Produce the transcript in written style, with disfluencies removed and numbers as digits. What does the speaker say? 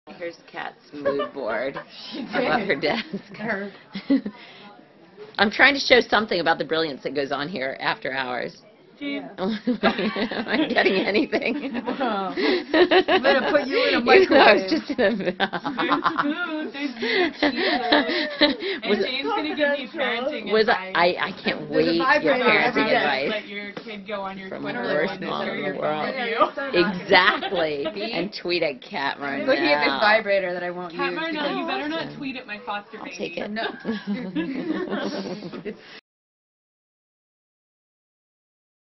Here's Kat's mood board above her desk. I'm trying to show something about the brilliance that goes on here after hours. Yeah. Am I getting anything? Wow. I'm going to put you in a microwave. Even though I was just in a... And Jane's going to give me parenting advice. I can't wait your parenting advice. Let your kid go on your from Twitter the worst mom in the world. Exactly. And tweet at Kat Marnell. I'm looking at this vibrator that I won't use. Kat Marnell, you better not tweet at my foster baby. I'll take it. No.